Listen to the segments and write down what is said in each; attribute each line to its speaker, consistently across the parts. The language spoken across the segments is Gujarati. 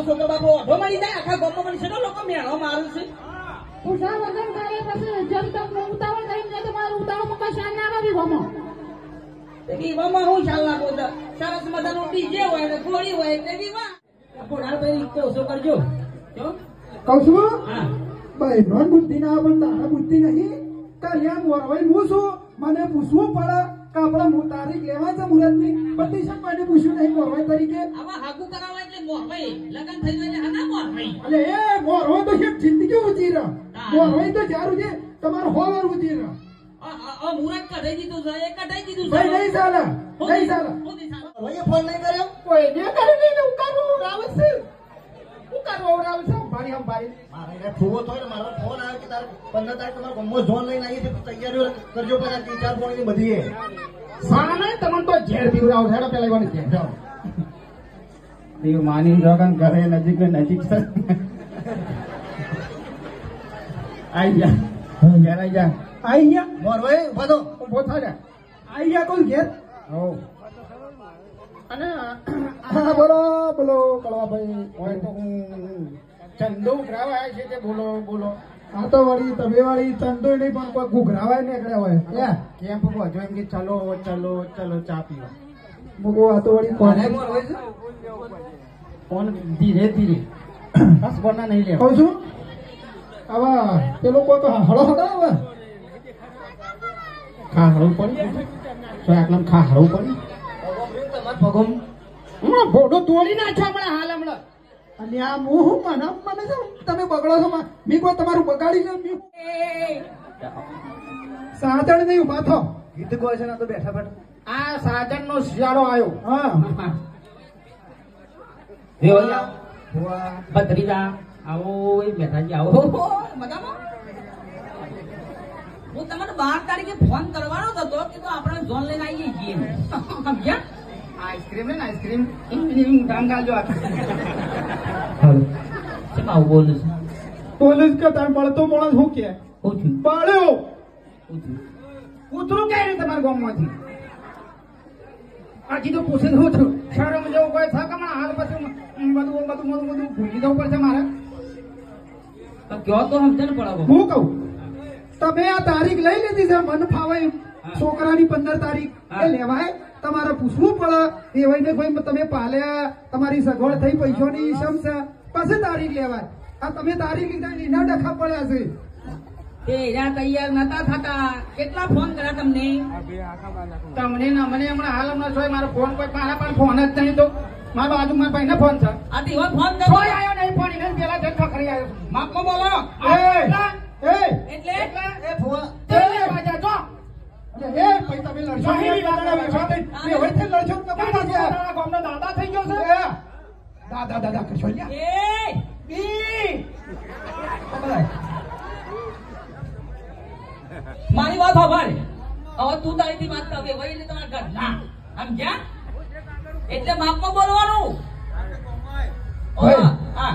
Speaker 1: છોકરો બાપો ઓઢો મળી જાય આખા ગામમાં મને છે લોકો મેળો મારું છે
Speaker 2: ઉષા વગર ગાય પછી જમ તક ઉતાવળ નહીં ને તમારું ઉતાવળ મકા શાન ના આવી ગમો
Speaker 1: વિવામાં હું શાલ નાખો સરસ મજાનું ડીજે હોય ને ગોળી હોય એટલે વિવાહ પોણાર ભાઈ તો ઓછો કરજો જો
Speaker 3: કહું છું
Speaker 1: હા
Speaker 3: ભાઈ ભણ બુદ્ધિ ના પણ તારા બુદ્ધિ નહીં કલ્યાણ મોરવાઈ હું છું મને પૂછવું પડે કે આપણે હું તારીખ લેવા છે મુહૂર્તની બધી શક મને પૂછ્યું નહીં મોરવાઈ તરીકે
Speaker 1: આવા હાગુ કરાવવા એટલે મોરવાઈ લગન થઈ ગયું એટલે હના મોરવાઈ
Speaker 3: એટલે એ મોરવાઈ તો છે જિંદગી ઊંચી રહ મોરવાઈ તો જ્યારું છે તમારો હોવર ઊંચી રહ
Speaker 1: મુરત કઢાઈ દીધું છે એ કઢાઈ દીધું
Speaker 3: ભાઈ નહીં ચાલે નહીં ચાલે
Speaker 1: ભાઈ ફોન નહીં કર્યો
Speaker 3: કોઈ ને કરી નહીં ઉકારું રાવત છે ઉકારું રાવત છે ભારી હમ ભારી
Speaker 4: મારે ફૂવો તો ને મારો ફોન આવ્યો કે તારે 15 તારીખ તમારો ગમો ઝોન લઈને આવી છે તૈયારીઓ કરજો પેલા 3-4 પોઈન્ટની બધી
Speaker 3: સારા નહીં તમને તો ઝેર પીવડાવ હેડો પેલા ઈવાની ઝેર જાઓ દેવ માની જોગન ઘરે નજીક નજીક છે આઈ જા ઘેર આઈ જા આઈ જા
Speaker 4: મોરવાઈ ઉભા તો
Speaker 3: ઉભો થા જા આઈ જા કોઈ ઘેર હો અને હા બોલો બોલો કળવાભાઈ હોય તો હું ચંદો ઉઘરાવા છે તે બોલો બોલો આ તો વળી તમે વાળી ચંદો નહીં પણ કોઈ ઘુઘરાવાય નીકળ્યા હોય કેમ પહોંચો એમ કે ચલો ચલો ચલો ચા પીવા મુકો આ તો વળી કોને મોરવાઈ છે કોણ ધીરે ધીરે બસ બોલના નહીં લે કહું છું હવે પેલો કોઈ તો હળો હળો હવે ખા હળવું પડી તો આટલામાં ખા હળવું પડી
Speaker 4: પગમ
Speaker 3: હમણાં ફોટો તોડી નાખ્યો હમણાં હાલ હમણાં અને આ મું મને છે તમે બગડો છો મી કોઈ તમારું બગાડી લે સાજણ નહીં ઉભા થો
Speaker 4: ગીત કોઈ છે ને તો બેઠા બેઠા
Speaker 3: આ સાજણ નો શિયાળો આવ્યો હા
Speaker 1: ભત્રીજા આવો બેઠાજી આવો મજામાં હું તમને 12 તારીખે ફોન કરવાનો જ હતો કે તો આપણે ઝોન લઈને આવીએ છીએ સમજ્યા
Speaker 3: આઈસ્ક્રીમ ને આઈસ્ક્રીમ ઇવનિંગ ડાંગ ગાલજો
Speaker 1: કેમ આવું બોલું છું
Speaker 3: પોલીસ કે તાર મળતો માણસ શું કે
Speaker 1: ઓછું
Speaker 3: પાડ્યો
Speaker 1: ઓછું
Speaker 3: ઉતરું કઈ નહીં તમારા ગામમાંથી આજી તો પૂછે શું થયું શરમ જેવું કોઈ થા કમણા હાલ પછી બધું ભૂલી જવું પડશે મારે
Speaker 1: તો કયો તો સમજણ પડાવો
Speaker 3: હું કહું તમે આ તારીખ લઈ લીધી છે મન ફાવે છોકરાની 15 તારીખ એ લેવાય તમારે પૂછવું પડે એ વઈને કોઈ તમે પાલ્યા તમારી સગવડ થઈ પૈસાની સમજ પછી તારીખ લેવાય આ તમે તારીખ લીધા એના ડખા પડ્યા છે
Speaker 1: એ એના તૈયાર નતા થતા કેટલા ફોન કર્યા તમને
Speaker 3: તમને ના મને હમણાં હાલ હમણાં જોઈ મારો ફોન કોઈ મારા પણ ફોન જ નહીં તો મારો બાજુ મારા ભાઈ ને ફોન છે
Speaker 1: આથી હવે ફોન કરો
Speaker 3: કોઈ આવ્યો નહીં ફોન એને પેલા જન ખખડી આવ્યો
Speaker 1: માપમાં બોલો એટલે
Speaker 4: એ ફુવા
Speaker 3: એ વાજા જો એ ભાઈ તમે લડશો લડશો ગામનો દાદા થઈ ગયો છે દાદા કશો
Speaker 1: એ મારી વાત સાંભળ હવે તું તારીથી વાત કર વહી એટલે તમારા ઘર ના સમજ્યા એટલે માપમાં બોલવાનું હા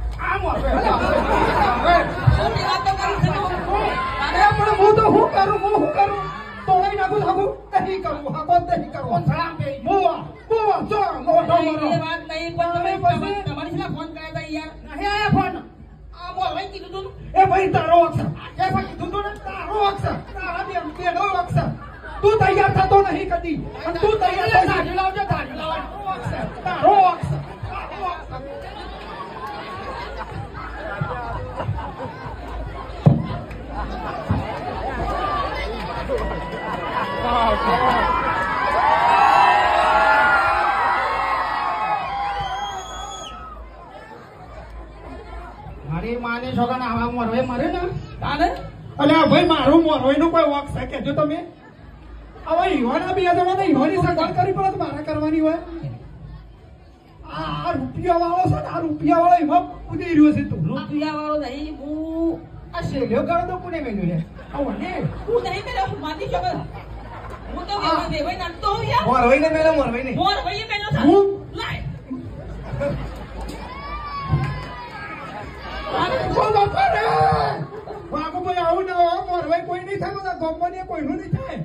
Speaker 1: ખોટી વાતો કરી છે તું.
Speaker 3: હું તો હું કરું તોડાઈ નાખું હાકું નહીં કરું હાકો નહીં કરું બુવા જો મોટો
Speaker 1: એ વાત નહીં પણ તમે તમારી સામે ફોન કર્યા હતા યાર
Speaker 3: નહીં આયા ફોન
Speaker 1: આ બોલ વહી કીધું તું
Speaker 3: એ ભાઈ તારો અક્ષર એ ભાઈ કીધું ને તારો અક્ષર તારા બેનો અક્ષર તું તૈયાર થતો નહીં કદી અને તું તૈયાર થઈ ધાડી લાવજો ધાડી લાવ તારો અક્ષર મારી માને છોકરા આવા મોરવે મરે ને
Speaker 1: તાને
Speaker 3: અલ્યા ભાઈ મારું મોરવાઈ નું કોઈ વોક છે કેજો તમે હવે ઈવાના બે જણા ને ઈવાની સગવડ કરી પડે તો મારે કરવાની હોય આ રૂપિયા વાળો છે ને આ રૂપિયા વાળો એમાં કૂદી રહ્યો છે તું
Speaker 1: રૂપિયા વાળો નહીં હું
Speaker 3: આ શેલ્યો ગાળો તો કોને મેલ્યો રે આવો ને
Speaker 1: હું નહીં મેળવ હું માની શકું હું તો વેવાઈ નાખતો હોઉં યાર
Speaker 4: મોરવાઈને મેલો મોરવાઈને
Speaker 1: મોર વહી મેલો
Speaker 3: હું
Speaker 1: લાય
Speaker 3: ભાઈ આવું ના મોરવાઈ કોઈ નહીં થાય બધા ગોમવાની કોઈનું નહીં થાય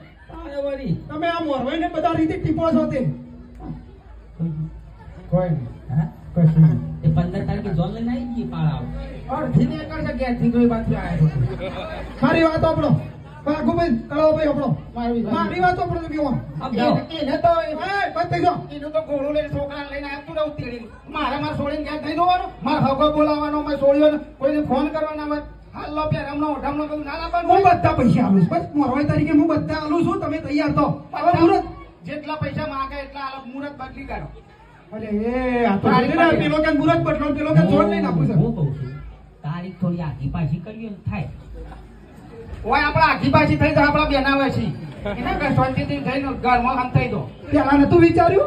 Speaker 3: તમે આ મોરવાઈ ને બધા રીતે ટીપો છો તે કોઈ નહીં કશું
Speaker 1: એ 15 તારીખે જોન લઈને આવી ગઈ પાળા
Speaker 3: અડધી ને એકર છે ગેસ થી તો એ બાજુ આવ્યો મારી વાત આપણો ભાગુભાઈ કળાભાઈ આપણો મારી વાત આપણો તો કેવો એને તો બસ થઈ ગયો એનું તો ઘોડું લઈને છોકરા લઈને આવતું રહું તેડી મારા છોડીને ગેસ નહીં દોવાનો મારા હગો બોલાવવાનો મેં છોડ્યો કોઈને ફોન કરવાના હોય હાલો પેરામનો ઓઢામનો બધું ના લાવવાનું હું બધા પૈસા આલું બસ મોરવાઈ તરીકે હું બધા આલું છું તમે તૈયાર તો મુહૂર્ત જેટલા પૈસા માંગે એટલા આલો મુહૂર્ત બદલી કાઢો અરે એ આ તો પેલો કે મુહૂર્ત બદલો પેલો કે જોડ લઈને આપું છે
Speaker 1: હું કહું છું તારીખ થોડી આગી પાછી કરીએ ને થાય
Speaker 3: ઓય આપડા આખી પાછી થઈ તો આપડા બેનાવે છે એના કે શાંતિથી જઈને ઘરમાં હંતાઈ દો પેલા નતું વિચાર્યું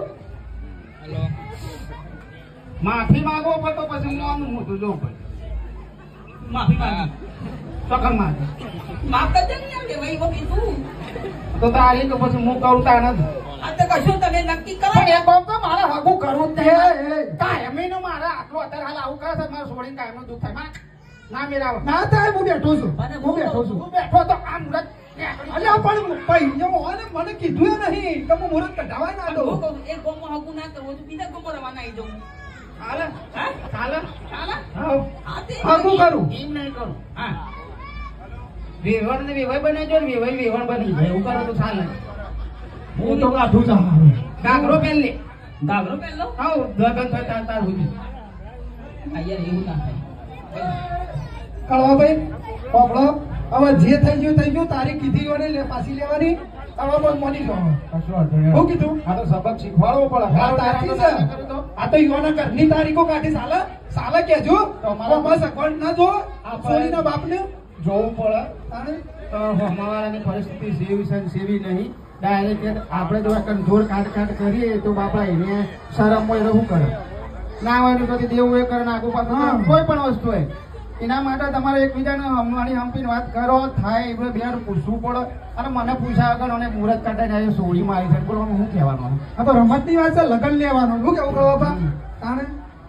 Speaker 3: માફી માંગો પડતો પછી હું આમ મોટું જોઉં પડે
Speaker 1: માફી માંગી
Speaker 3: સકલ માંગે
Speaker 1: માફ કરજે ને યાર ભાઈ વો કીધું
Speaker 3: તો તારી તો પછી હું કરું તા નથી
Speaker 1: આ તો કશું તમે નક્કી કરો
Speaker 3: પણ એ કોમ તો મારે હગું કરવું જ કાયમીનું મારે આટલું અત્યારે હાલ આવું કરે છે મારે છોડીને કાયમનું દુઃખ થાય ના મેરાવ ના થાય હું બેઠો છું હું બેઠો તો આ મુહૂર્ત અલ્યા પણ મને કીધું નહીં કે હું મુહૂર્ત કઢાવા ના દો
Speaker 1: એક ગોમો હગું ના કરવો તો બીજા ગોમો રવાના આવી જાઉં
Speaker 3: હાલે
Speaker 1: હા
Speaker 3: ચાલે
Speaker 1: ચાલે
Speaker 3: હા હગું કરું એમ નહીં કરું હા વેવણ ને વેવાઈ બનાવજો ને વેવાઈ વેવણ બની જાય એવું કરો તો ચાલે હું તો કાઢું છું ગાગરો પહેર લે
Speaker 1: ગાગરો પહેરલો
Speaker 3: હા લગન થાય તાર સુધી
Speaker 1: યાર એવું ના થાય
Speaker 3: કળવાભાઈ પોપડો હવે જે થઈ ગયું તારીખ કીધી હોય ને પાછી લેવાની હવે બસ મોની જવાનું શું કીધું આ તો સબક શીખવાડવો પડે આ તો યુવાના ઘરની તારીખો કાઢી સાલે કેજો બસ અખવાડ ના જો છોડીના બાપને જોવું પડે તો હમાવાળાની પરિસ્થિતિ સેવી છે સેવી નહીં ડાયરેક્ટ આપણે જો કંઠોર કાટ કરીએ તો બાપા એને શરમ હોય શું કરે ના હોય કદી દેવું એ કરે નાખું પાછું કોઈ પણ વસ્તુ હોય એના માટે તમારે એકબીજાને હમણાં હંપીને વાત કરો થાય એટલે બે પૂછવું પડે અને મને પૂછ્યા વગર અને મુહૂર્ત કાઢે જાય સોળી મારી છે બોલો શું કહેવાનું આ તો રમતની વાત છે લગ્ન લેવાનું શું કેવું કહો બાપા તાણે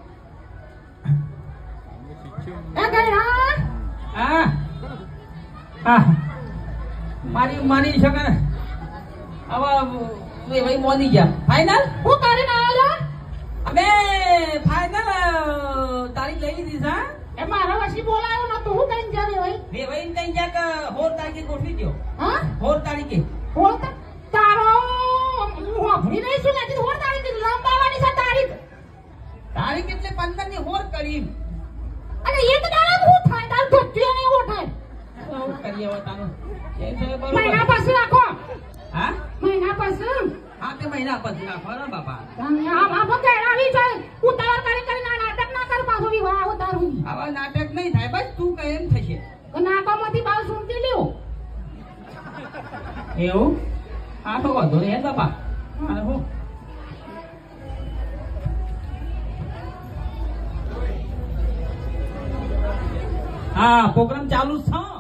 Speaker 1: હા હા મારી શકે ને હવે ભાઈ મોની ગયા ફાઈનલ
Speaker 2: હું કરીને આવ્યો
Speaker 1: અમે ફાઈનલ તારીખ લઈ લીધી છે
Speaker 2: એ મારા વસી બોલાયો નતો હું કઈ જાવે ભાઈ
Speaker 1: બે ભાઈ તઈ જા કે 16 તારીખે ગોઠવી દો
Speaker 2: હા
Speaker 1: 16 તારીખે
Speaker 2: હોત તારો હું ભણી રહી છું લેતી 16 તારીખે લંબાવાની છે તારીખ
Speaker 1: એટલે 15 ની હોર કરી
Speaker 2: અને એક દાડા હું થાય તાર ધોત્યો ને એવો થાય
Speaker 1: હું કરી હવે તાનો એ છે બરોબર
Speaker 2: મહિના પછી રાખો
Speaker 1: હા
Speaker 2: મહિના પછી
Speaker 1: હા તે મહિના પછી રાખો ને બાપા
Speaker 2: આ બગેડાવી જાય ઉતાવળ કરી નાટક ના કર પાછો વિવાહ ઉતારું
Speaker 1: આવા નાટક નહીં થાય બસ તું કહે એમ થશે
Speaker 2: નાકામાંથી બાલ સુનતી લ્યો
Speaker 1: એવું આ તો વાંધો નહીં બાપા હા હું હા પ્રોગ્રામ ચાલુ છે